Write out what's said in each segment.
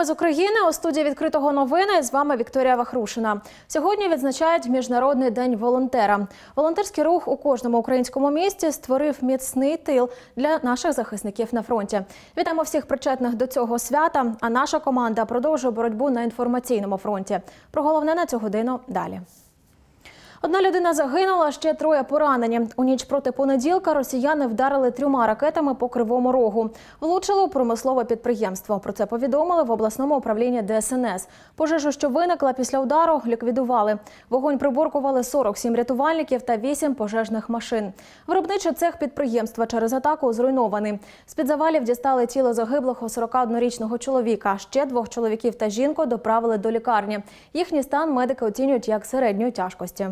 Вітаю з України. У студії «Відкритого новини» з вами Вікторія Вахрушина. Сьогодні відзначають Міжнародний день волонтера. Волонтерський рух у кожному українському місті створив міцний тил для наших захисників на фронті. Вітаємо всіх причетних до цього свята, а наша команда продовжує боротьбу на інформаційному фронті. Про головне на цю годину далі. Одна людина загинула, ще троє поранені. У ніч проти понеділка росіяни вдарили 3 ракетами по Кривому Рогу. Влучили у промислове підприємство. Про це повідомили в обласному управлінні ДСНС. Пожежу, що виникла після удару, ліквідували. Вогонь приборкували 47 рятувальників та 8 пожежних машин. Виробничий цех підприємства через атаку зруйнований. З-під завалів дістали тіло загиблого 41-річного чоловіка. Ще 2 чоловіків та жінку доправили до лікарні. Їхній стан медики оцінюють як середньої тяжкості.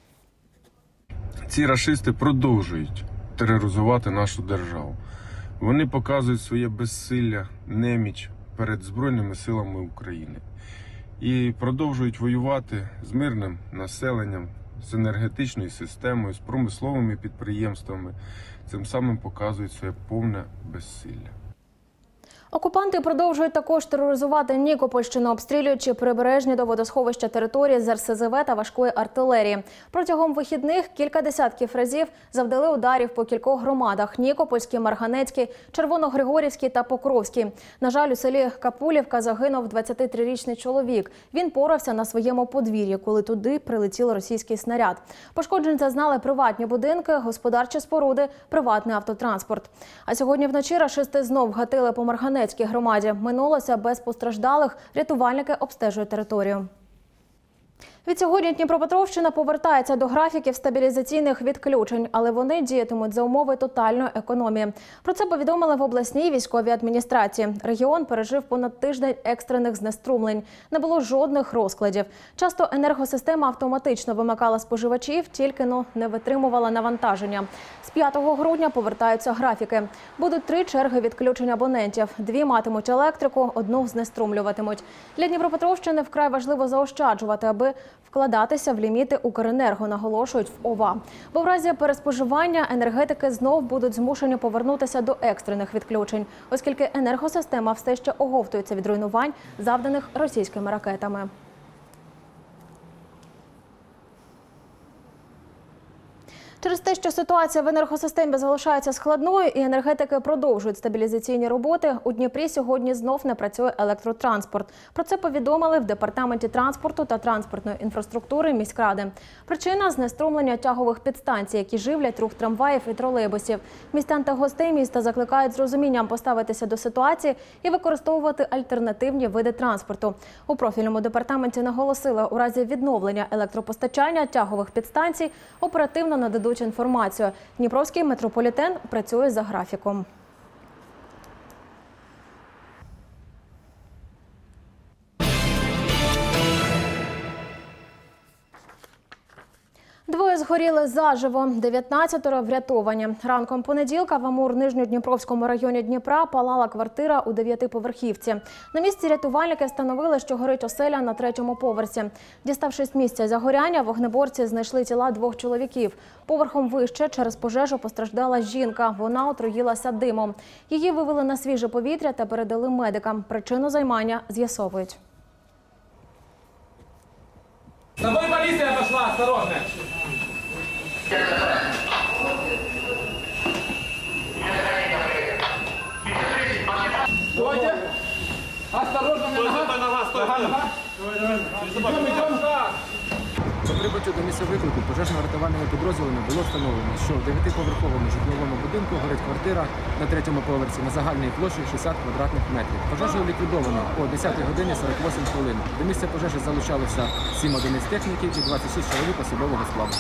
Ці рашисти продовжують тероризувати нашу державу. Вони показують своє безсилля, неміч перед Збройними силами України. І продовжують воювати з мирним населенням, з енергетичною системою, з промисловими підприємствами. Цим самим показують своє повне безсилля. Окупанти продовжують також тероризувати Нікопольщину, обстрілюючи прибережні до водосховища території з РСЗВ та важкої артилерії. Протягом вихідних кілька десятків разів завдали ударів по кількох громадах – Нікопольській, Марганецькій, Червоногригорівській та Покровській. На жаль, у селі Капулівка загинув 23-річний чоловік. Він порався на своєму подвір'ї, коли туди прилетів російський снаряд. Пошкоджень зазнали приватні будинки, господарчі споруди, приватний автотранспорт. А сьогодні вночі рашисти знов гатили по Марганецькій громаді. Минулося без постраждалих, рятувальники обстежують територію. Відсьогодні Дніпропетровщина повертається до графіків стабілізаційних відключень, але вони діятимуть за умови тотальної економії. Про це повідомили в обласній військовій адміністрації. Регіон пережив понад тиждень екстрених знеструмлень. Не було жодних розкладів. Часто енергосистема автоматично вимикала споживачів, тільки не витримувала навантаження. З 5 грудня повертаються графіки. Будуть 3 черги відключень абонентів. 2 матимуть електрику, 1 знеструмлюватимуть. Для Дніпропетровщини вкрай важливо заощаджувати, аби вкладатися в ліміти Укренерго, наголошують в ОВА. Бо в разі переспоживання енергетики знов будуть змушені повернутися до екстрених відключень, оскільки енергосистема все ще оговтується від руйнувань, завданих російськими ракетами. Через те, що ситуація в енергосистемі залишається складною і енергетики продовжують стабілізаційні роботи, у Дніпрі сьогодні знов не працює електротранспорт. Про це повідомили в Департаменті транспорту та транспортної інфраструктури міськради. Причина – знеструмлення тягових підстанцій, які живлять рух трамваїв і тролейбусів. Містян та гостей міста закликають з розумінням поставитися до ситуації і використовувати альтернативні види транспорту. У профільному департаменті наголосили, у разі відновлення електропостачання тягових підстанцій оперативно нададуть інформацію. Дніпровський метрополітен працює за графіком. Двоє згоріли заживо, 19-ро врятовані. Ранком понеділка в Амур-Нижньодніпровському районі Дніпра палала квартира у 9-поверхівці. На місці рятувальники встановили, що горить оселя на 3-му поверсі. Діставшись з місця загоряння, вогнеборці знайшли тіла 2 чоловіків. Поверхом вище через пожежу постраждала жінка. Вона отруїлася димом. Її вивели на свіже повітря та передали медикам. Причину займання з'ясовують. За тобой полиция пошла, осторожно! Стойте! Осторожно, на нога! Стой! Идем! По прибуттю до місця виклику пожежно-рятувальними підрозділами було встановлено, що в 9-поверховому житловому будинку горить квартира на 3-му поверсі на загальній площі 60 квадратних метрів. Пожежу ліквідовано о 10 годині 48 хвилин. До місця пожежі залучалося 7 одиниць техніки і 26 чоловік особового складу.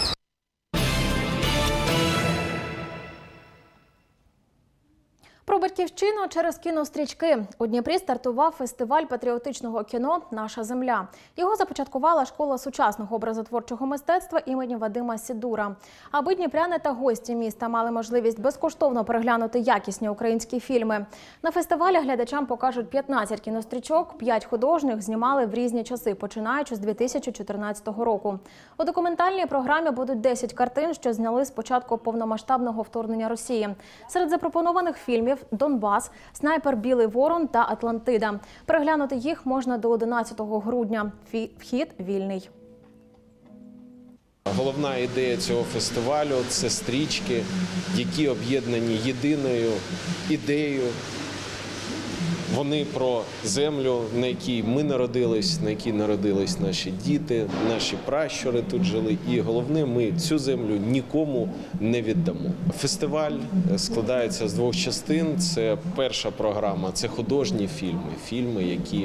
Про батьківщину через кінострічки. У Дніпрі стартував фестиваль патріотичного кіно «Наша земля». Його започаткувала школа сучасного образотворчого мистецтва імені Вадима Сідура. Аби дніпряни та гості міста мали можливість безкоштовно переглянути якісні українські фільми. На фестивалі глядачам покажуть 15 кінострічок, 5 художніх знімали в різні часи, починаючи з 2014 року. У документальній програмі будуть 10 картин, що зняли з початку повномасштабного вторгнення Росії. Серед запропонованих фільмів – «Донбас», Донбас, снайпер Білий Ворон та Атлантида. Переглянути їх можна до 11 грудня. Вхід вільний. Головна ідея цього фестивалю – це стрічки, які об'єднані єдиною ідеєю. Вони про землю, на якій ми народились, на якій народились наші діти, наші пращури тут жили. І головне, ми цю землю нікому не віддамо. Фестиваль складається з 2 частин. Це перша програма – це художні фільми, які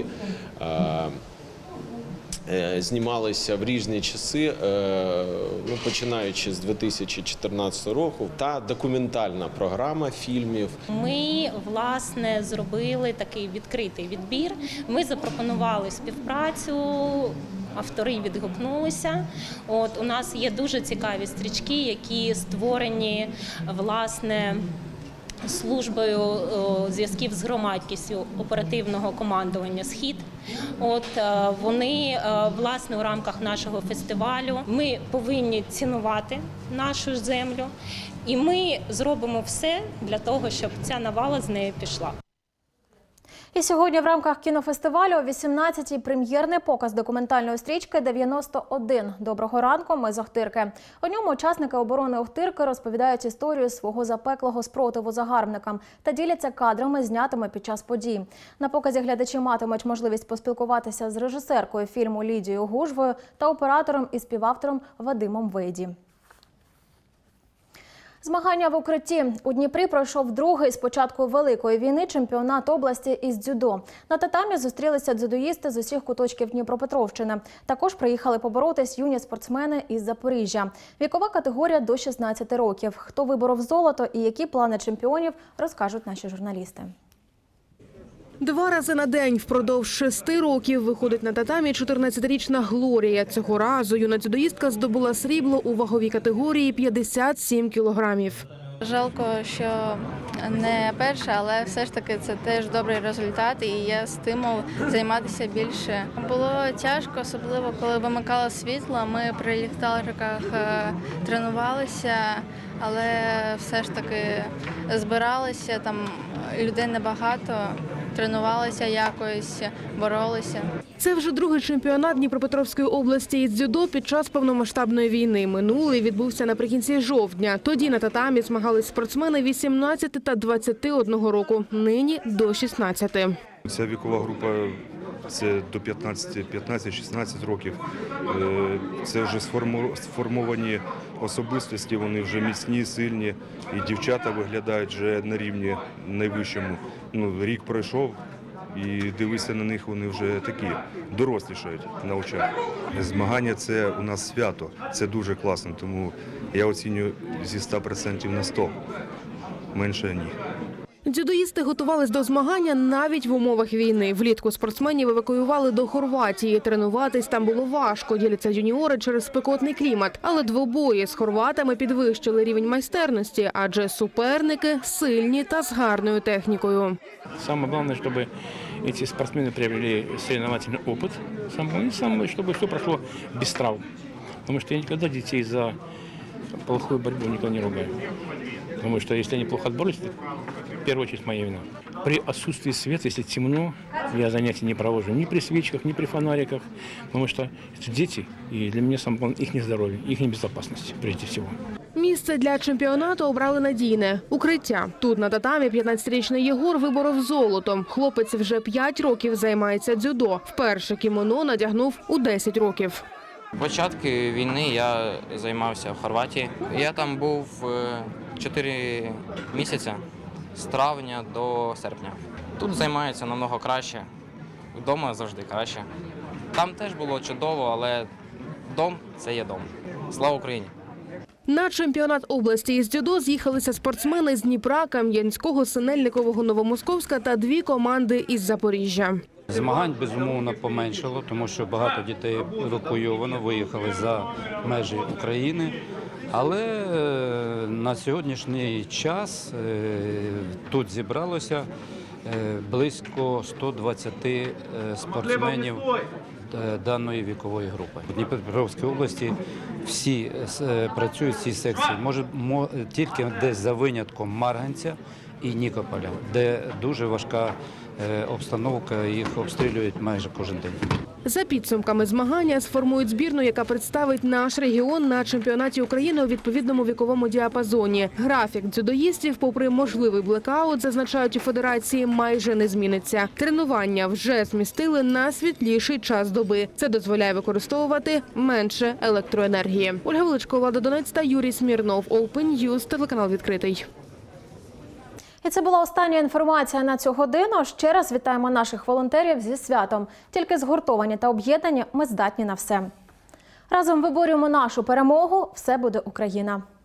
знімалися в різні часи, починаючи з 2014 року, та документальна програма фільмів. Ми, власне, зробили такий відкритий відбір. Ми запропонували співпрацю, автори відгукнулися. У нас є дуже цікаві стрічки, які створені, власне, службою зв'язків з громадськістю оперативного командування «Схід». Вони, власне, у рамках нашого фестивалю ми повинні цінувати нашу землю, і ми зробимо все для того, щоб ця навала з нею пішла. І сьогодні в рамках кінофестивалю о 18-й прем'єрний показ документальної стрічки «91. Доброго ранку, ми з Охтирки». У ньому учасники оборони Охтирки розповідають історію свого запеклого спротиву загарбникам та діляться кадрами, знятими під час подій. На показі глядачі матимуть можливість поспілкуватися з режисеркою фільму Лідією Гужвою та оператором і співавтором Вадимом Вейді. Змагання в укритті. У Дніпрі пройшов другий з початку Великої війни чемпіонат області із дзюдо. На татамі зустрілися дзюдоїсти з усіх куточків Дніпропетровщини. Також приїхали поборотись юні спортсмени із Запоріжжя. Вікова категорія до 16 років. Хто виборов золото і які плани чемпіонів, розкажуть наші журналісти. 2 рази на день впродовж 6 років виходить на татамі 14-річна Глорія. Цього разу юна дзюдоїстка здобула срібло у ваговій категорії 57 кілограмів. Жалко, що не перша, але все ж таки це теж добрий результат і є стимул займатися більше. Було тяжко, особливо коли вимикало світло. Ми при ліхтариках тренувалися, але все ж таки збиралися, там людей небагато. Тренувалися якось, боролися. Це вже другий чемпіонат Дніпропетровської області із дзюдо під час повномасштабної війни. Минулий відбувся наприкінці жовтня. Тоді на татамі змагались спортсмени 18 та 21 року, нині до 16. Ця вікова група – це до 15-16 років. Це вже сформовані особистості, вони вже міцні, сильні. І дівчата виглядають вже на рівні найвищому. Рік пройшов, і дивися на них, вони вже такі, дорослішають на очах. Змагання – це у нас свято, це дуже класно, тому я оцінюю зі 100% на 100, менше ні. Дзюдоїсти готувались до змагання навіть в умовах війни. Влітку спортсменів евакуювали до Хорватії. Тренуватись там було важко, діляться юніори через спекотний клімат. Але двобої з хорватами підвищили рівень майстерності, адже суперники сильні та з гарною технікою. Самое главное, чтобы эти спортсмены приобрели соревновательный опыт, и чтобы все прошло без травм. Потому что я никогда детей за плохую борьбу никогда не ругаю. Потому что если они плохо отборолись, то в первую очередь моя вина. При отсутствии света, если темно, я занятия не провожу ни при свечках, ни при фонариках, потому что это дети, и для меня самое главное их здоровье, их безопасность прежде всего. Місце для чемпіонату обрали надійне – укриття. Тут на татамі 15-річний Єгор виборов золото. Хлопець вже 5 років займається дзюдо. Вперше кімоно надягнув у 10 років. Початку війни я займався в Хорватії. Я там був 4 місяці, з травня до серпня. Тут займаються намного краще, вдома завжди краще. Там теж було чудово, але дом – це є дом. Слава Україні! На чемпіонат області із дзюдо з'їхалися спортсмени з Дніпра, Кам'янського, Синельникового, Новомосковська та 2 команди із Запоріжжя. Змагань, безумовно, поменшало, тому що багато дітей евакуйовано, виїхали за межі України. Але на сьогоднішній час тут зібралося близько 120 спортсменів даної вікової групи. У Дніпропетровській області всі працюють в цій секції. Може, тільки десь за винятком Марганця і Нікополя, де дуже важка обстановка, їх обстрілюють майже кожен день. За підсумками змагання сформують збірну, яка представить наш регіон на чемпіонаті України у відповідному віковому діапазоні. Графік дзюдоїстів, попри можливий блекаут, зазначають у федерації, майже не зміниться. Тренування вже змістили на світліший час доби. Це дозволяє використовувати менше електроенергії. Ольга Величко, Влада Донець та Юрій Смірнов. Open News, телеканал «Відкритий». І це була остання інформація на цю годину. Ще раз вітаємо наших волонтерів зі святом. Тільки згуртовані та об'єднані ми здатні на все. Разом виборюємо нашу перемогу. Все буде Україна.